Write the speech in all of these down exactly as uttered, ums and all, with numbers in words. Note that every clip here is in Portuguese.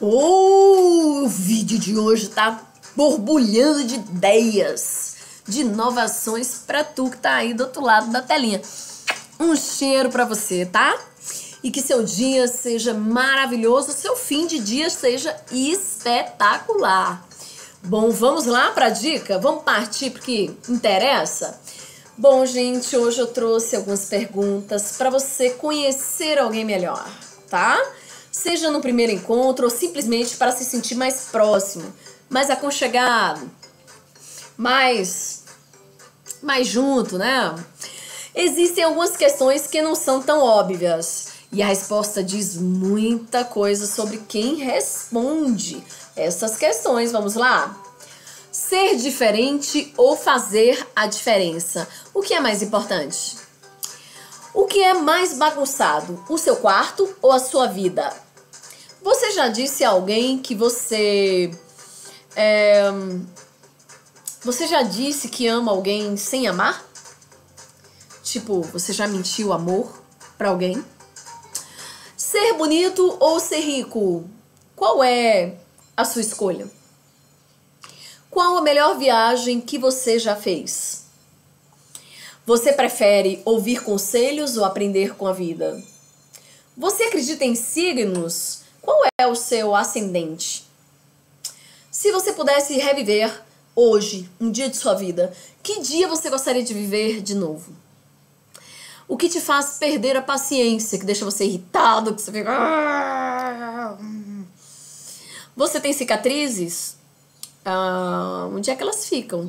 Oh, o vídeo de hoje tá borbulhando de ideias, de inovações pra tu que tá aí do outro lado da telinha. Um cheiro pra você, tá? E que seu dia seja maravilhoso, seu fim de dia seja espetacular. Bom, vamos lá pra dica? Vamos partir porque interessa? Bom, gente, hoje eu trouxe algumas perguntas para você conhecer alguém melhor, tá? Seja no primeiro encontro ou simplesmente para se sentir mais próximo, mais aconchegado, mais, mais junto, né? Existem algumas questões que não são tão óbvias e a resposta diz muita coisa sobre quem responde essas questões. Vamos lá? Ser diferente ou fazer a diferença? O que é mais importante? O que é mais bagunçado? O seu quarto ou a sua vida? Você já disse a alguém que você... É, você já disse que ama alguém sem amar? Tipo, você já mentiu amor pra alguém? Ser bonito ou ser rico? Qual é a sua escolha? Qual a melhor viagem que você já fez? Você prefere ouvir conselhos ou aprender com a vida? Você acredita em signos? Qual é o seu ascendente? Se você pudesse reviver hoje, um dia de sua vida, que dia você gostaria de viver de novo? O que te faz perder a paciência, que deixa você irritado, que você fica... Você tem cicatrizes? Ah, onde é que elas ficam?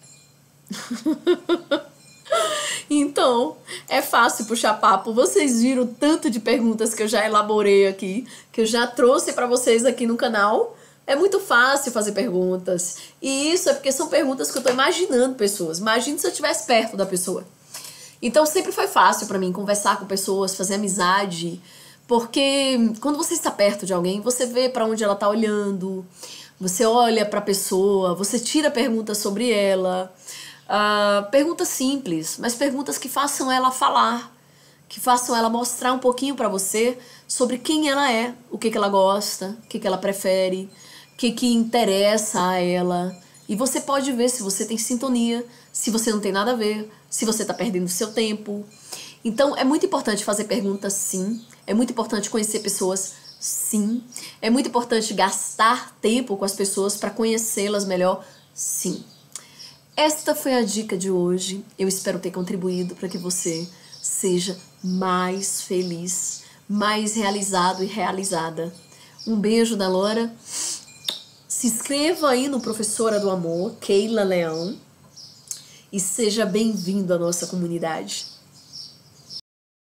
Então, é fácil puxar papo. Vocês viram o tanto de perguntas que eu já elaborei aqui, que eu já trouxe para vocês aqui no canal. É muito fácil fazer perguntas. E isso é porque são perguntas que eu tô imaginando pessoas. Imagina se eu estivesse perto da pessoa. Então, sempre foi fácil para mim conversar com pessoas, fazer amizade. Porque quando você está perto de alguém, você vê para onde ela tá olhando. Você olha para a pessoa, você tira perguntas sobre ela. Uh, perguntas simples, mas perguntas que façam ela falar, que façam ela mostrar um pouquinho para você sobre quem ela é, o que, que ela gosta, o que, que ela prefere, o que, que interessa a ela. E você pode ver se você tem sintonia, se você não tem nada a ver, se você está perdendo seu tempo. Então é muito importante fazer perguntas, sim. É muito importante conhecer pessoas, sim. É muito importante gastar tempo com as pessoas para conhecê-las melhor, sim. Esta foi a dica de hoje. Eu espero ter contribuído para que você seja mais feliz, mais realizado e realizada. Um beijo da Laura. Se inscreva aí no Professora do Amor, Keila Leão, e seja bem-vindo à nossa comunidade.